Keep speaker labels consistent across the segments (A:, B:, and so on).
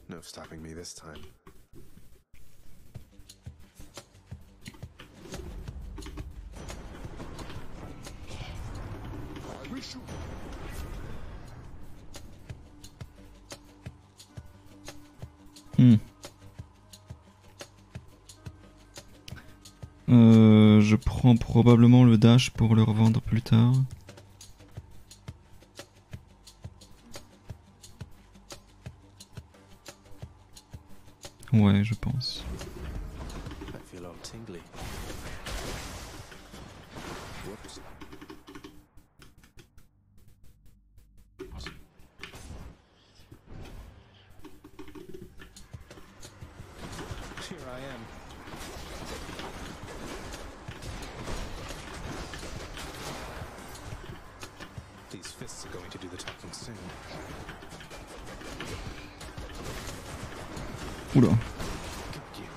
A: No stopping me this time. I wish you.
B: Je prends probablement le dash pour le revendre plus tard. Ouais, je pense.
A: I feel all tingly. Whoops. Here I am. These fists are going to do the talking soon.
B: Oula.
A: Got you.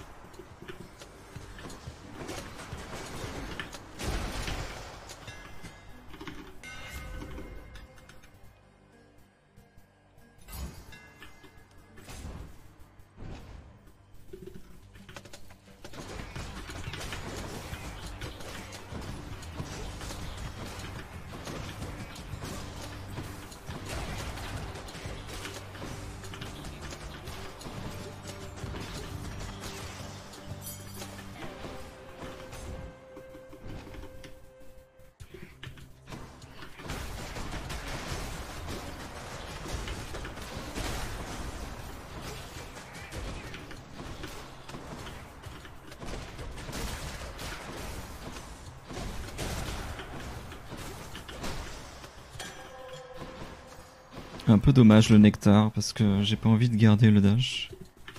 B: Un peu dommage le nectar parce que j'ai pas envie de garder le dash.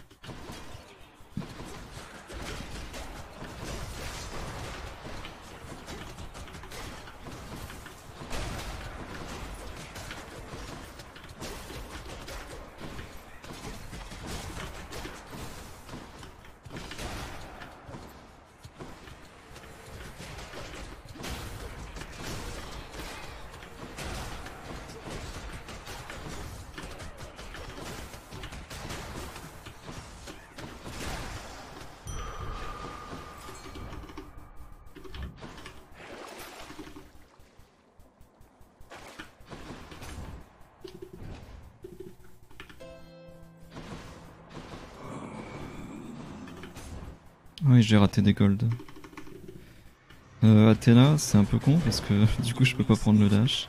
B: Oui, j'ai raté des golds. Athéna, c'est un peu con parce que du coup je peux pas prendre le dash.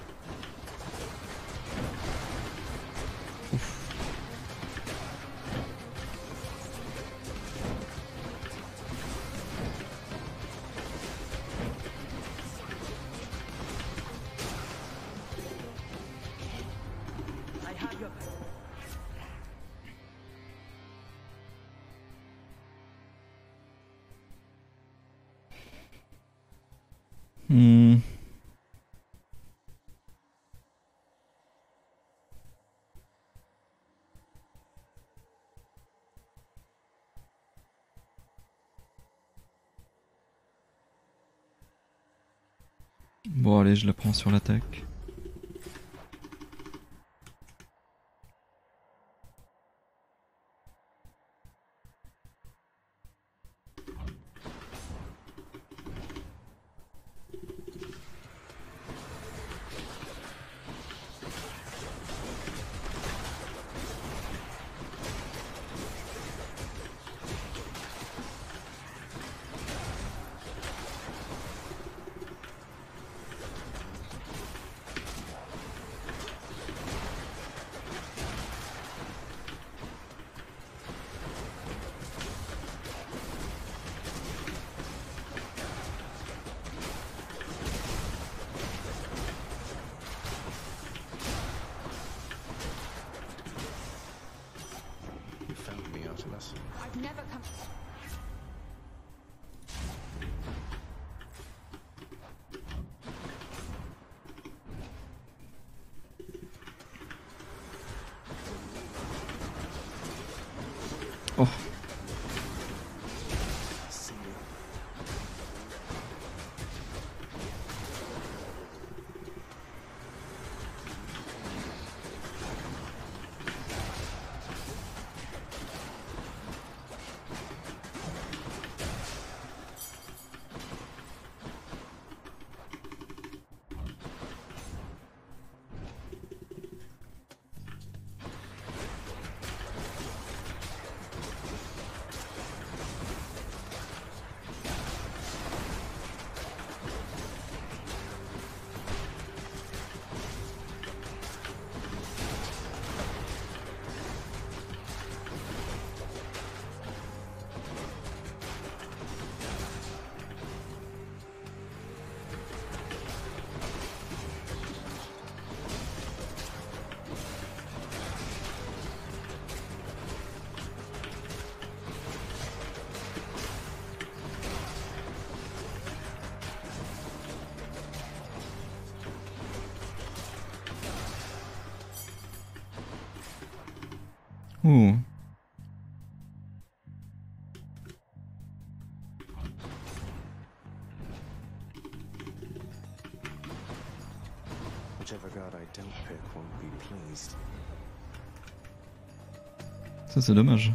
B: Bon allez, je la prends sur l'attaque.
A: You found me, Artemis.
C: I've never come.
B: Oh.
A: See you.
B: Oh.
A: Whichever god I don't pick won't be pleased.
B: Ça c'est dommage.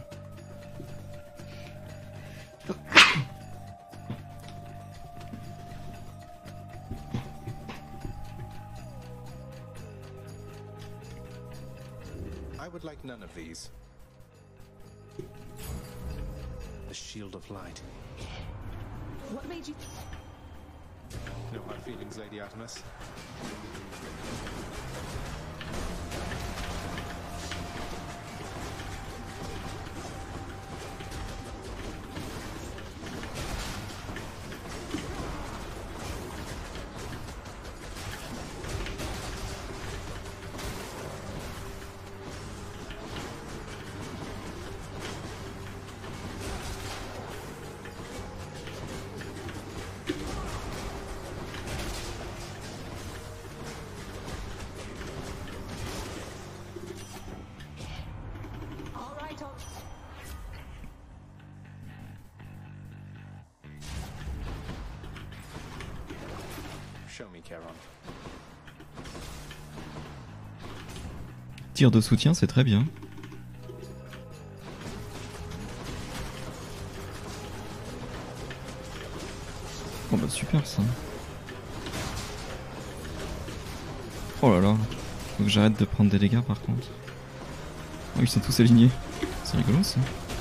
A: I would like none of these. The shield of light.
C: What made you...
A: No hard feelings, Lady Artemis.
C: All right, all...
A: Show me, Charon.
B: Tir de soutien, c'est très bien. Oh bah super ça. Oh là là. Faut que j'arrête de prendre des dégâts par contre. Oh ils sont tous alignés. C'est rigolo ça.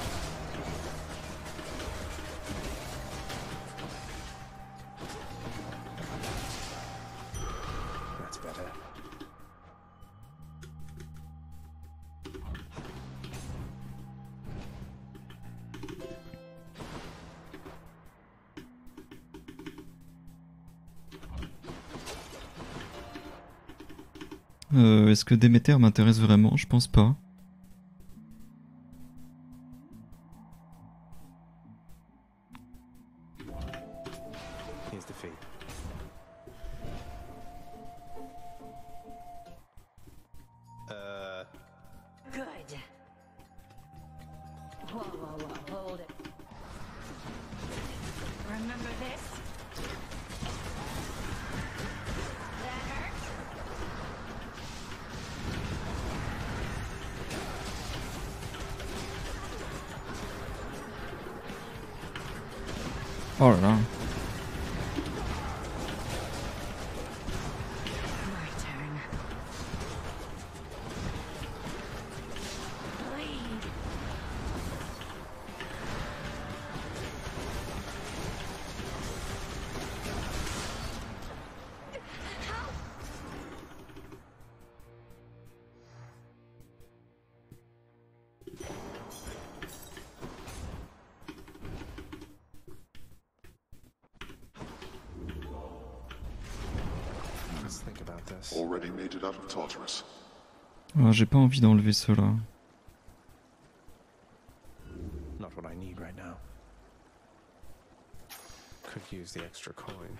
A: That's better.
B: Est-ce que Déméter m'intéresse vraiment? Je pense pas.
A: Here's the fee.
C: Good. Whoa, whoa, whoa, hold it. Remember this? That hurt?
B: Oh là là.
C: My turn. Bleed.
A: Let's think about this.
D: Already made it out of Tartarus.
B: Ah, j'ai pas envie d'enlever cela.
A: Not what I need right now. Could use the extra coin.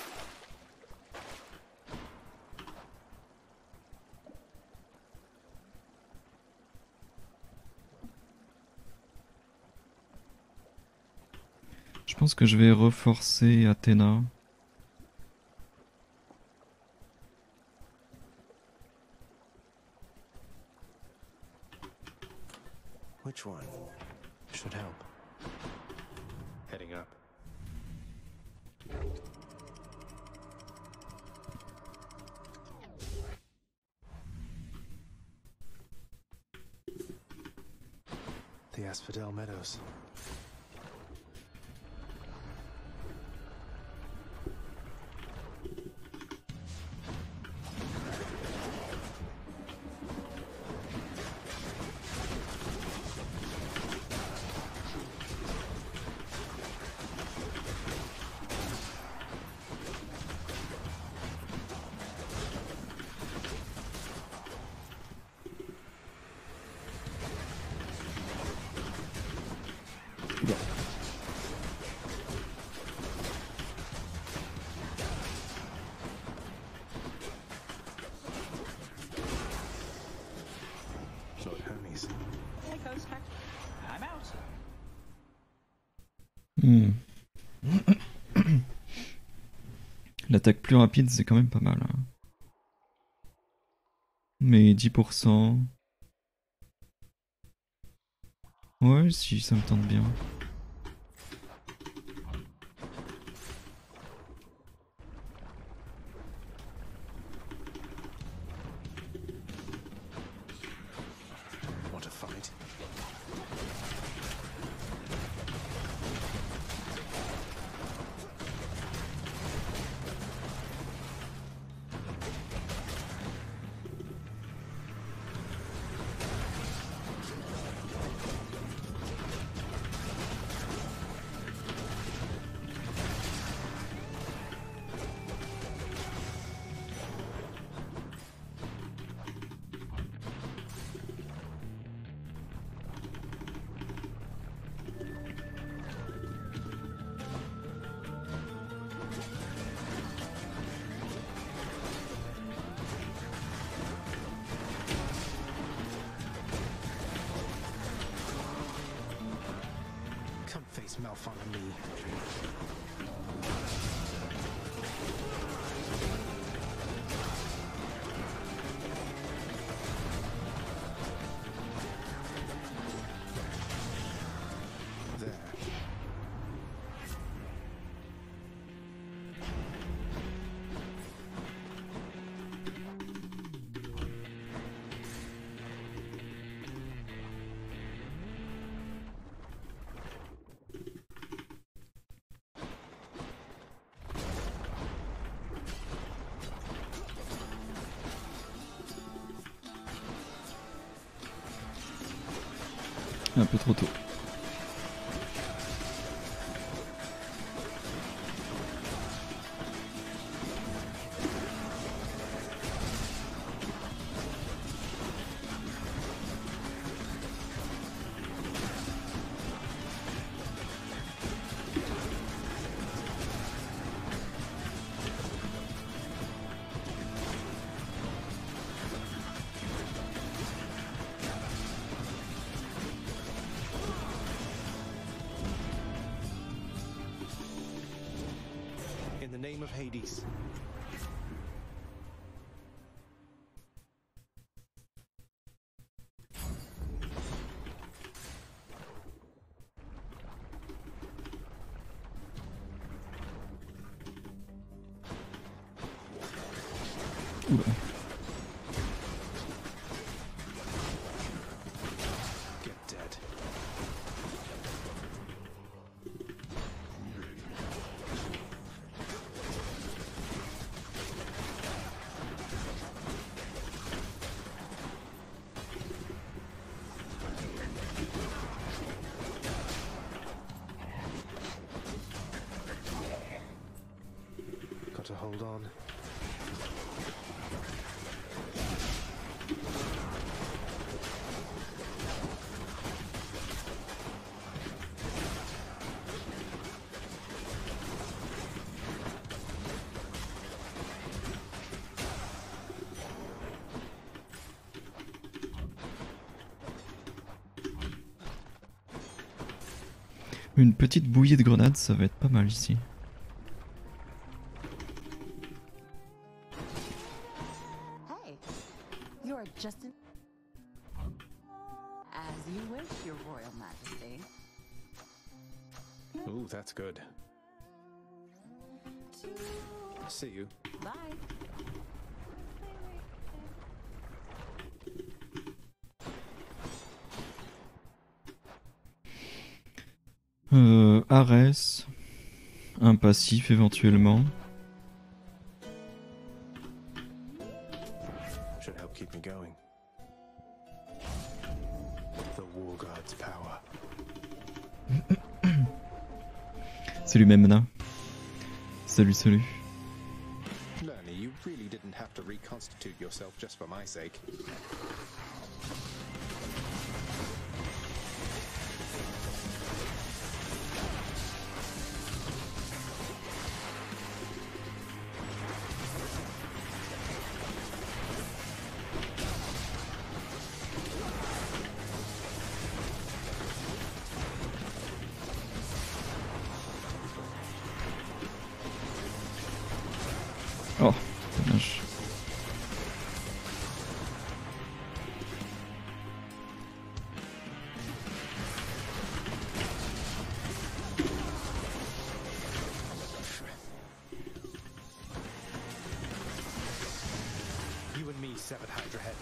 B: Je pense que je vais reforcer Athéna.
A: Which one should help? Heading up. The Asphodel Meadows. Lord Hermes.
B: Hmm. L'attaque plus rapide, c'est quand même pas mal. Hein. Mais 10%... Ouais, si, ça me tente bien.
A: Want to fight? Come face Malphon and me. There.
B: Un peu trop tôt.
A: In the name of Hades.
B: Oula.
A: Get dead. Got to hold on.
B: Une petite bouillée de grenades, ça va être pas mal ici.
C: Hey, you're just an... As you wish, Your Royal Majesty.
A: Ooh, that's good. See you.
C: Bye.
B: Ares. Un passif éventuellement.
A: Should help keep me going. The War God's power.
B: Salut Memna. Salut, salut.
A: Lernie, you really didn't have to reconstitute yourself just for my sake.
B: Dommage.
A: You and me, Severed Hydra Head.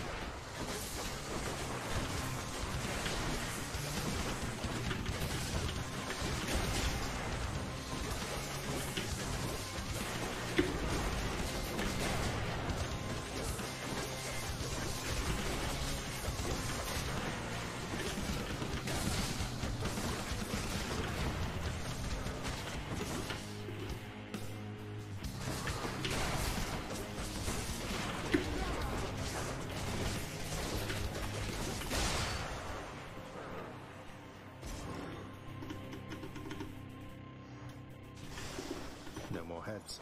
A: No more heads.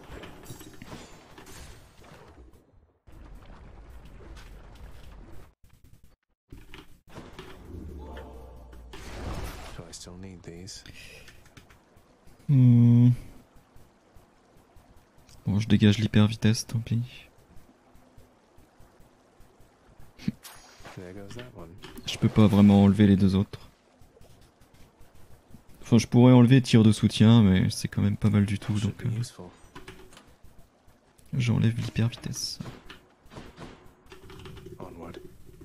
A: Do I still need these?
B: Bon, je dégage l'hyper vitesse, tant pis.
A: There goes that one.
B: Je peux pas vraiment enlever les deux autres. Enfin, je pourrais enlever tir de soutien, mais c'est quand même pas mal du tout,
A: Should
B: donc
A: be useful.
B: j'enlève l'hyper vitesse.
A: Onward.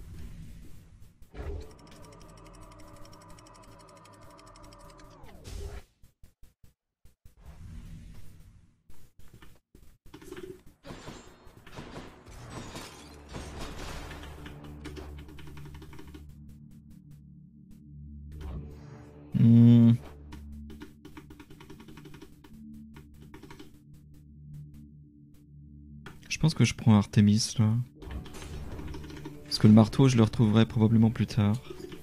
B: Hmm. Je pense que je prends Artemis là. Parce que le marteau, je le retrouverai probablement plus tard.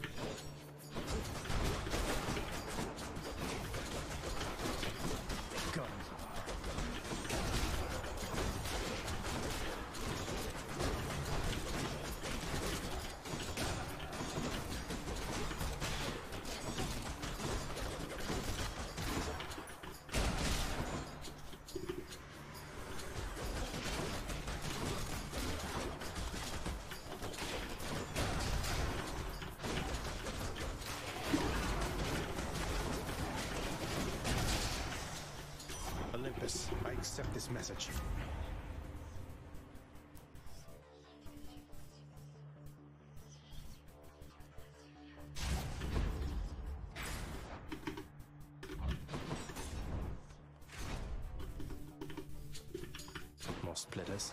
A: Olympus, I accept this message. More splitters.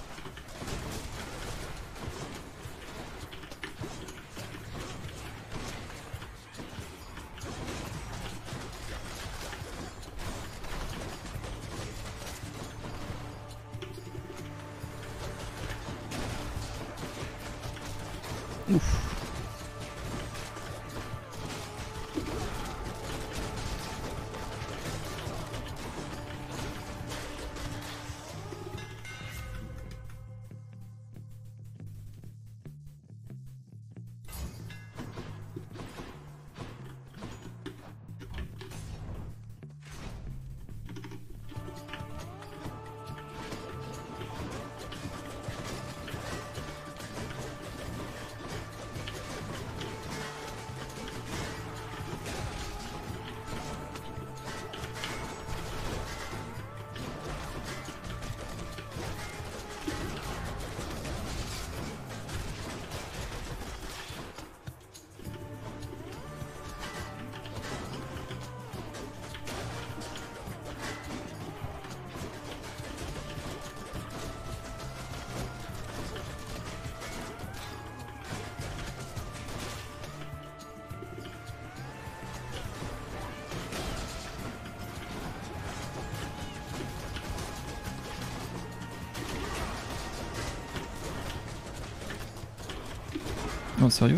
B: Non, sérieux?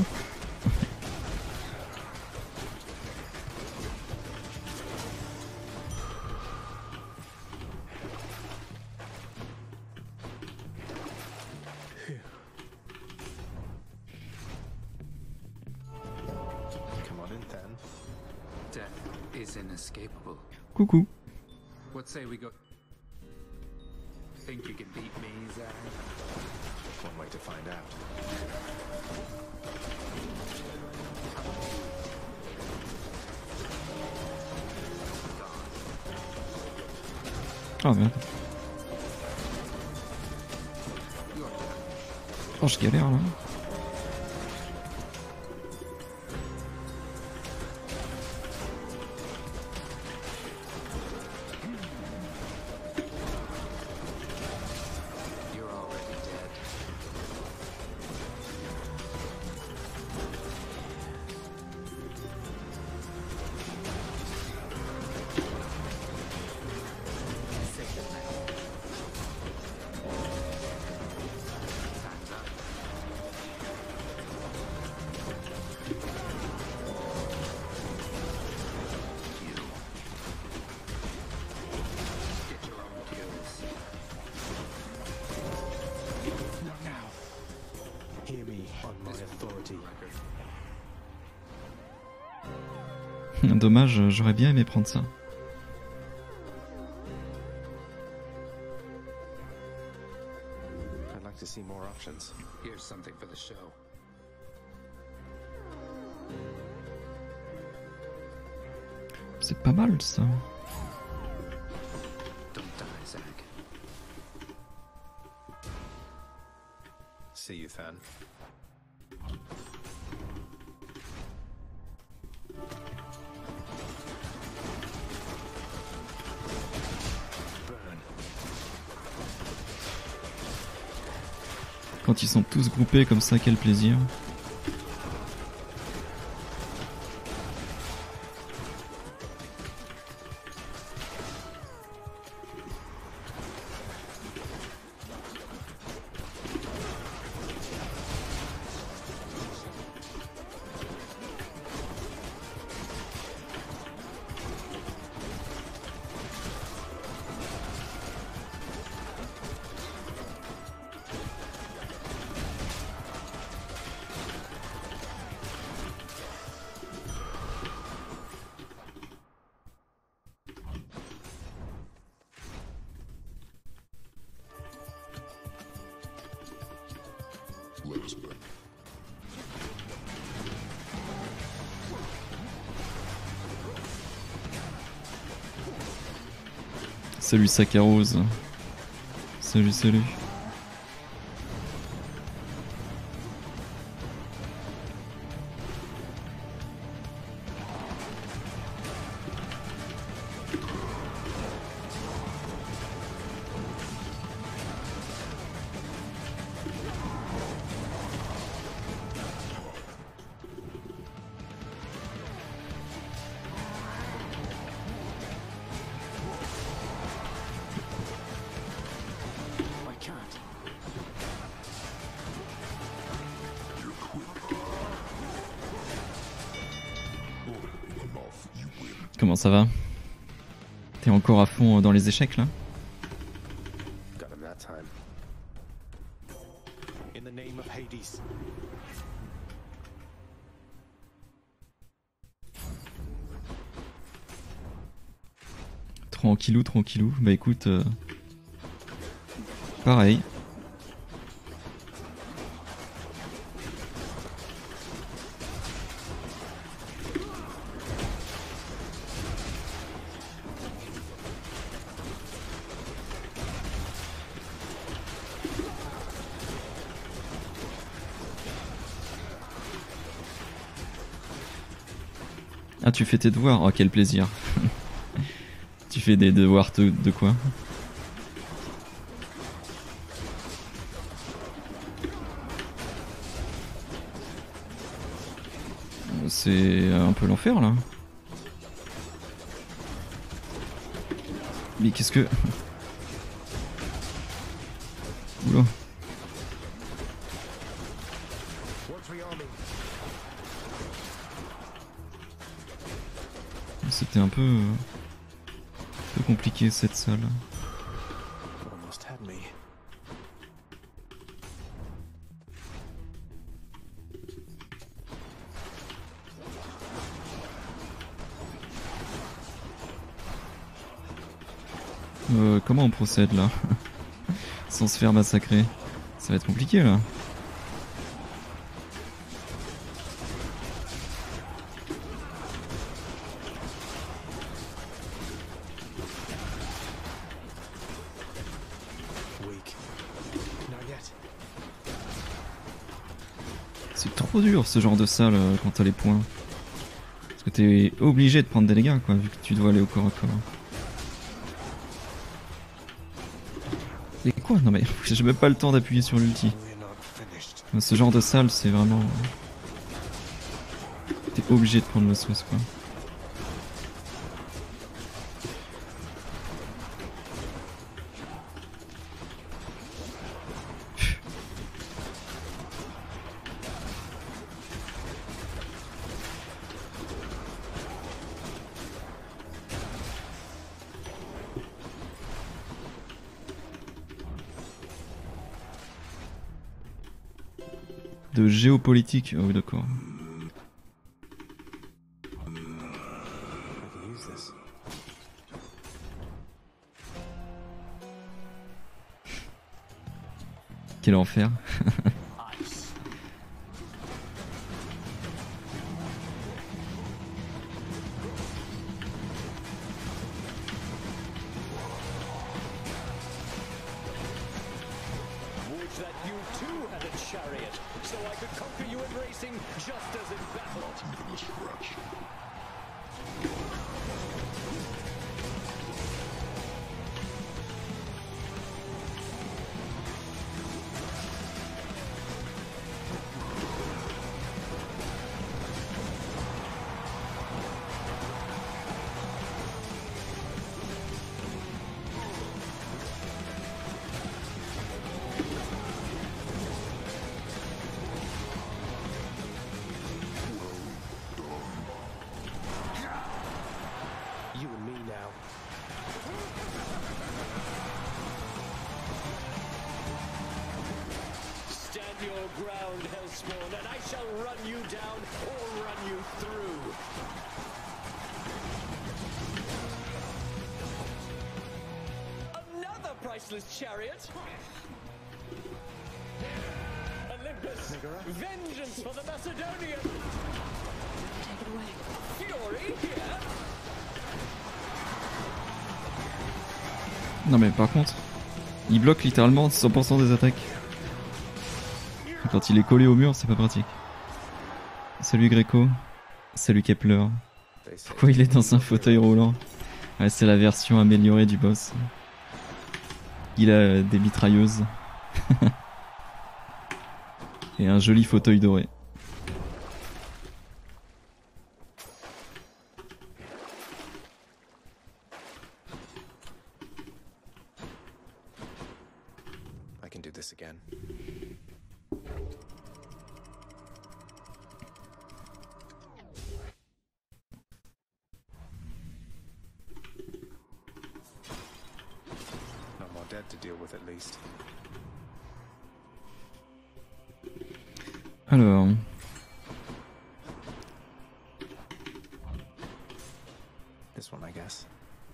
A: Come on in, then.
E: Death is inescapable.
B: Coucou.
E: What say we go? Think you can beat me, Zach?
A: One way to find out.
B: Oh merde. Oh, je galère là.
E: You're already dead. Get your own kills.
A: Not now. Hear me on my authority.
B: Dommage, j'aurais bien aimé prendre ça.
A: I'd like to see more options.
E: Here's something for the show.
B: C'est pas mal ça.
E: Don't die, Zach.
A: See you, Than. Burn.
B: Quand ils sont tous groupés comme ça, quel plaisir.
D: Let us burn.
B: Salut Saccharose. Salut, salut.
E: I can't.
B: Comment ça va? T'es encore à fond dans les échecs là?
A: Got him that time. In the name of Hades.
B: Tranquillou, tranquillou. Bah écoute, pareil. Ah, tu fais tes devoirs? Oh, quel plaisir. Tu fais des devoirs de quoi? C'est un peu l'enfer là. Mais qu'est-ce que... Oula. C'était un peu compliqué cette salle.
A: Almost had me.
B: Comment on procède là? sans se faire massacrer. Ça va être compliqué là. C'est trop dur ce genre de salle quand t'as les points. Parce que t'es obligé de prendre des dégâts quoi, vu que tu dois aller au corps à corps. Et quoi? Non mais j'ai même pas le temps d'appuyer sur l'ulti. Ce genre de salle c'est vraiment... T'es obligé de prendre le sauce quoi. De géopolitique, oh oui d'accord. Quel enfer.
A: You and me now.
F: Stand your ground, Hellspawn, and I shall run you down or run you through. Another priceless chariot. Olympus, vengeance for the Macedonian.
C: Take it away.
F: Fury here.
B: Non mais par contre, il bloque littéralement 100% des attaques. Quand il est collé au mur, c'est pas pratique. Salut Greco. Salut Kepler. Pourquoi il est dans un fauteuil roulant? Ouais, c'est la version améliorée du boss. Il a des mitrailleuses. Et un joli fauteuil doré.
A: I can do this again. No more dead to deal with at least.
B: Alors...
A: This one, I guess.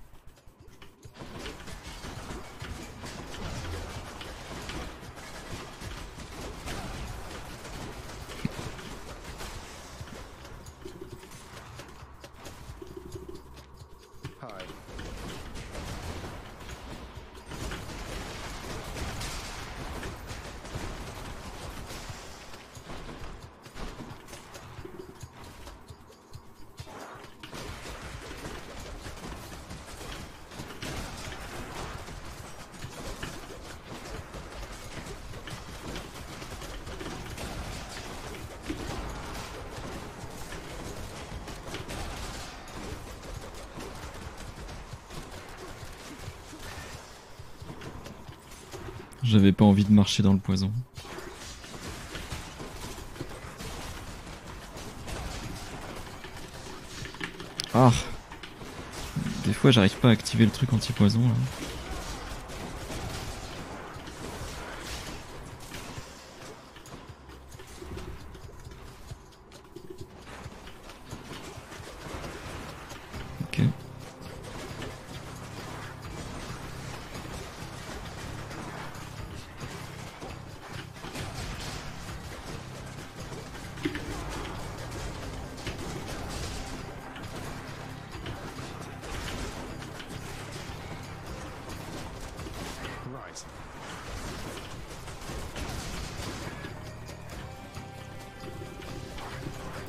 A: Hi.
B: J'avais pas envie de marcher dans le poison. Ah! Des fois j'arrive pas à activer le truc anti-poison là. Ok.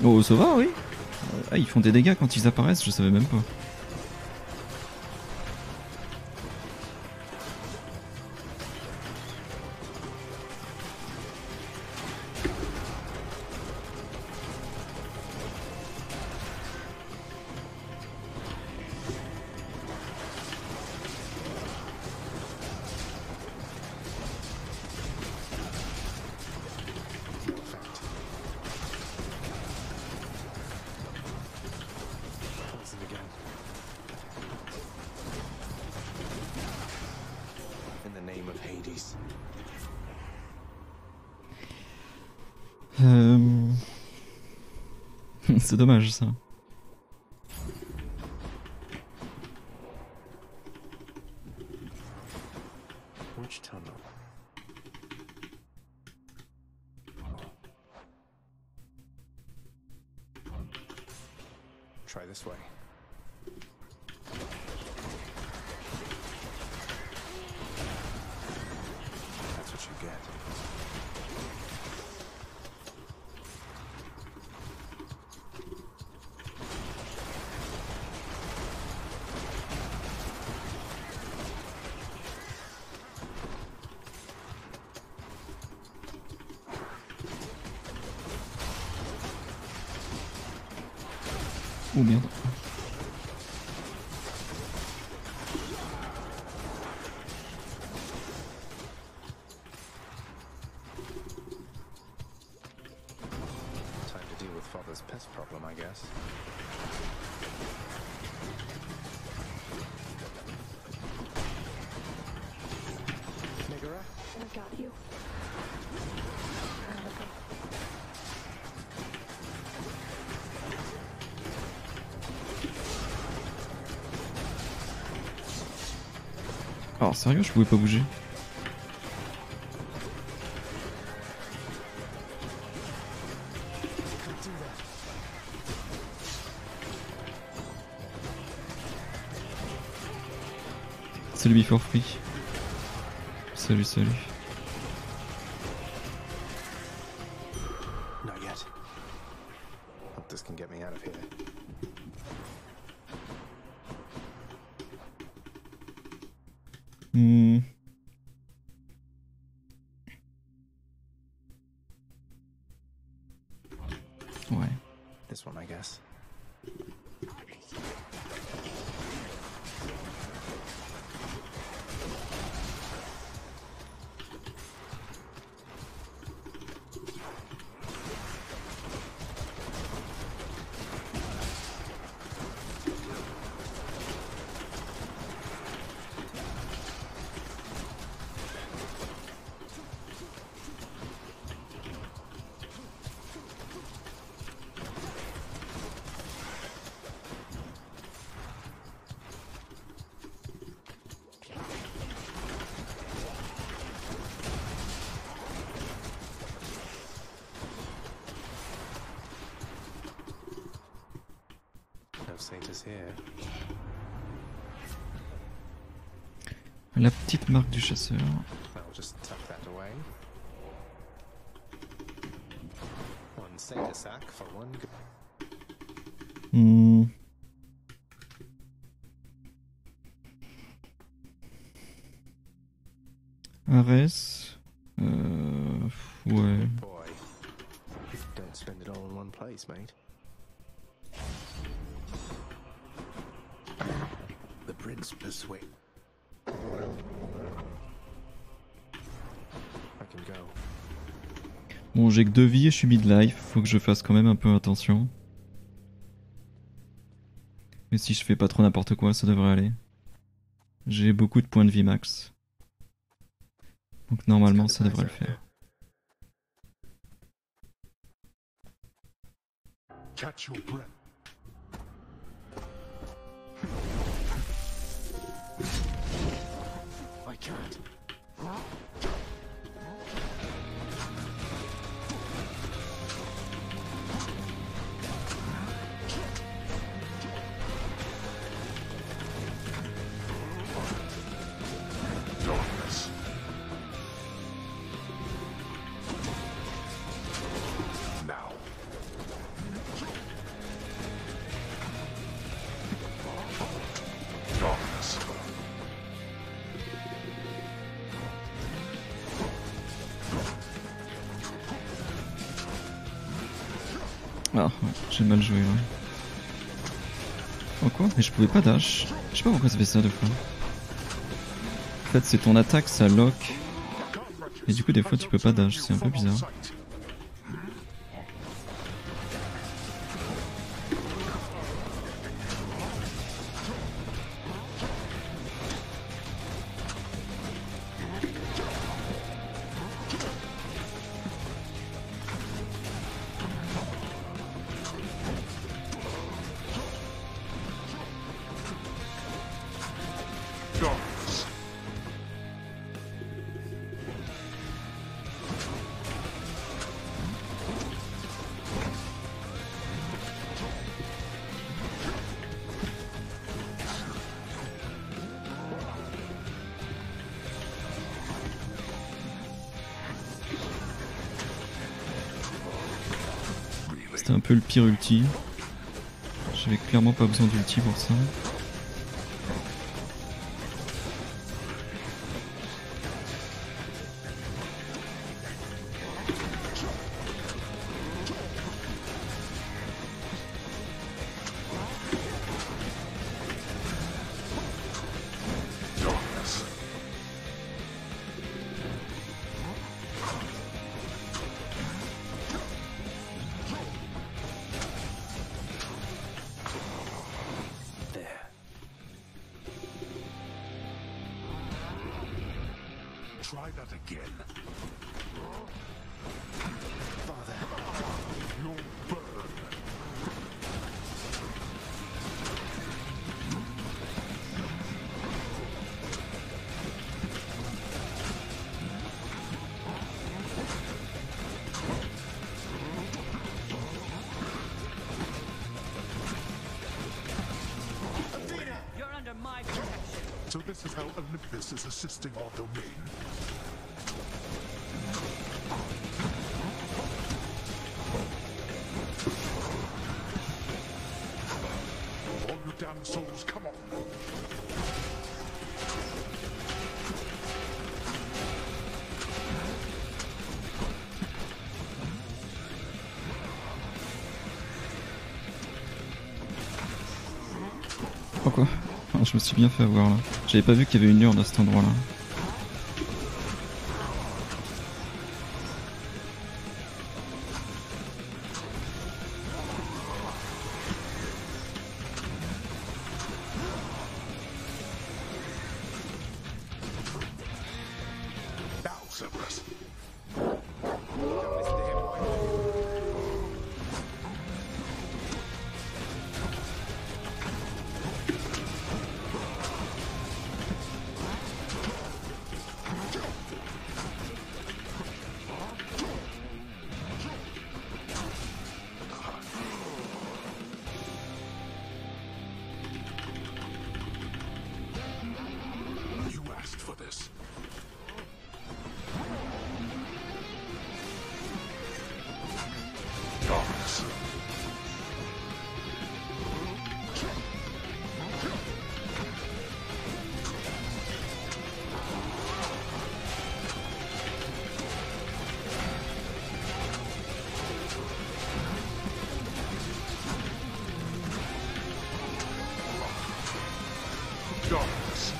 B: Oh, ça va, oui. Ah, ils font des dégâts quand ils apparaissent, je savais même pas.
A: Poison again. In the name of Hades.
B: C'est dommage ça.
A: Which tunnel? Try this way. That's what you get.
B: Oh merde.
A: Time to deal with Father's pest problem, I guess. Megara?
C: I got you.
B: Alors sérieux, je pouvais pas bouger. Salut Before Free. Salut, salut.
A: Not yet. Hope this can get me out of here.
B: Hmm. Ouais.
A: This one, I guess. No saint is here.
B: La petite marque du chasseur.
A: I'll just tuck that away. One saint sack for one.
B: Hmm. Ares. Ouais.
A: Boy, don't spend it all in one place, mate. The prince persuade. I can go.
B: Bon, j'ai que 2 vies et je suis mid-life. Faut que je fasse quand même un peu attention. Mais si je fais pas trop n'importe quoi, ça devrait aller. J'ai beaucoup de points de vie max. Donc normalement, ça devrait le faire.
D: Catch your breath.
E: I can't.
D: Darkness. Now.
B: Ah, ouais, j'ai mal joué, ouais. Oh quoi? Mais je pouvais pas dash. Je sais pas pourquoi ça fait ça deux fois. En fait, c'est ton attaque, ça lock. Et du coup, des fois, tu peux pas dash. C'est un peu bizarre.
D: Darkness.
B: C'était un peu le pire ulti. J'avais clairement pas besoin d'ulti pour ça.
D: Darkness.
E: There.
D: Try that again.
A: Father,
D: You'll burn.
C: You're under my protection.
D: So this is how Olympus is assisting our domain. All you damn souls, come on.
B: Pourquoi? Oh, je me suis bien fait avoir là. J'avais pas vu qu'il y avait une urne à cet endroit là.
D: Now, Cerberus. You asked for this. Darkness. Darkness.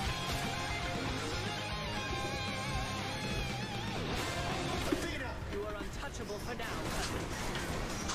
C: You are untouchable for now.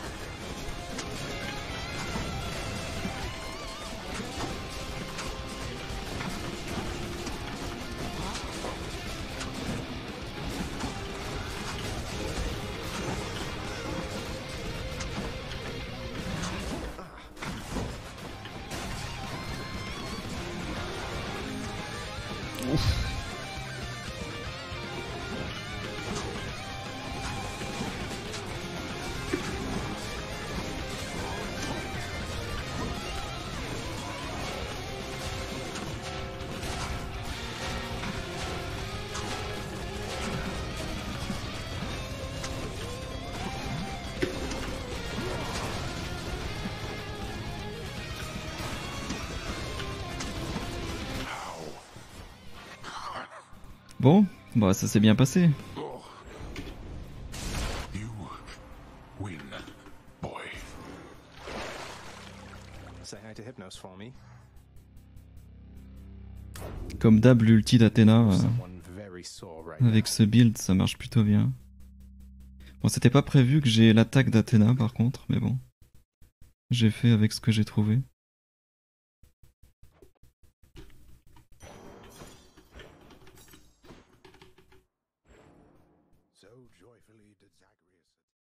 B: Bon, bah ça s'est bien passé.
D: You win, boy.
A: say hi to Hypnos for me.
B: Comme d'hab, l'ulti d'Athéna,
A: Someone very sore right now.
B: avec ce build, ça marche plutôt bien. Bon, c'était pas prévu que j'ai l'attaque d'Athéna par contre, mais bon. J'ai fait avec ce que j'ai trouvé.
D: So joyfully did Zachary